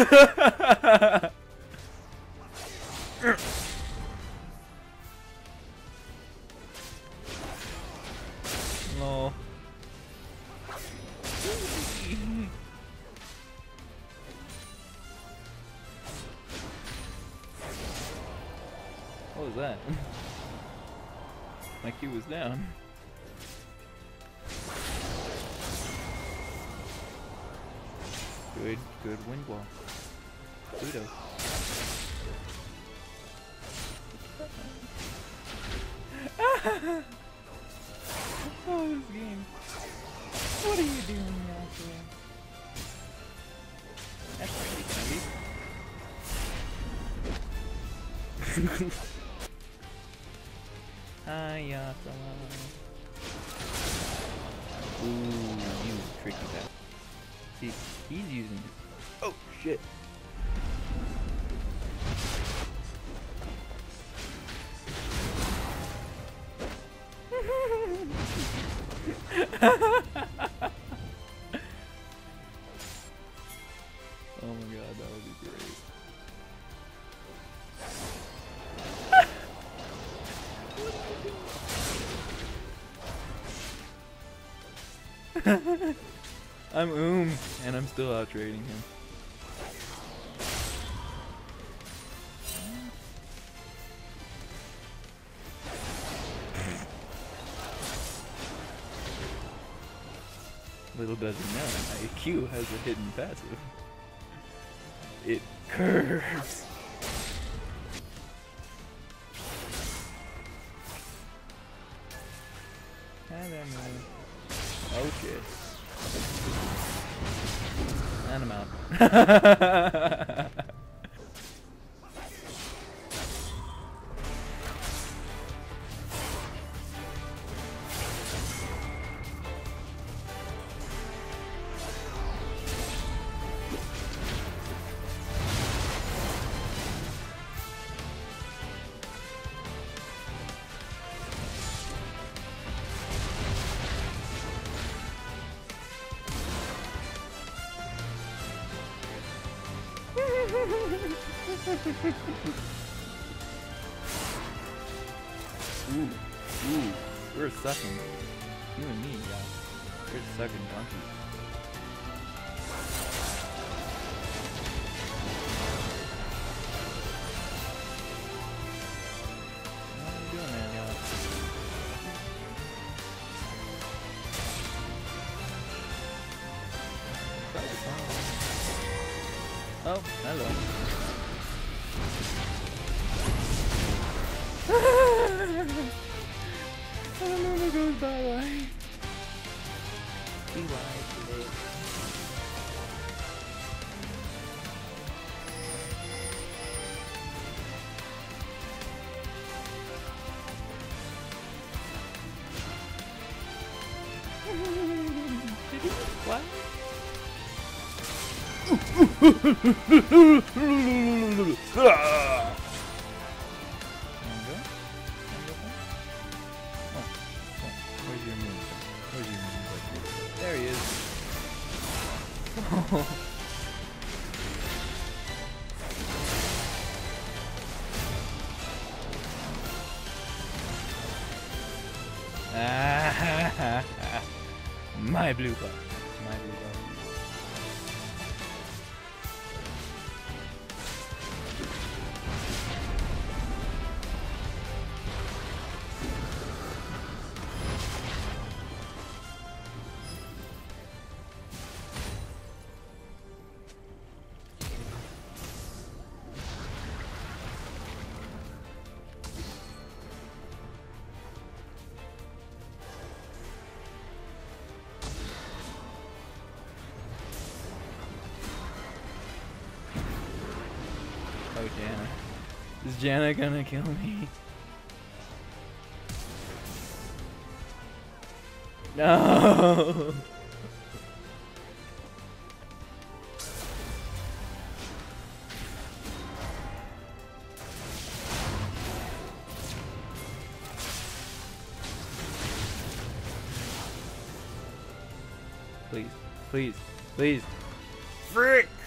No. What was that? My Q was down. Good wind wall. Pluto. Oh, this game. What are you doing out there? That's pretty funny. Hi, Yasama. Ooh, you tricky guy. See, he's using it. Oh, shit. Oh my god, that would be great. I'm and I'm still out trading him. Little does he know, my Q has a hidden passive. It curves. Oh shit. And I'm out. Ooh, we're sucking. You and me, yeah. We're sucking donkeys. What are you doing, man, y'all? Oh, hello. I don't know what goes bye-bye. Be wise today. Did he what? Where's your moon? Where's your moon? There he is. My blue buff. My blue buff. Oh, Janna. Is Janna gonna kill me? No! Please, please, please. Frick!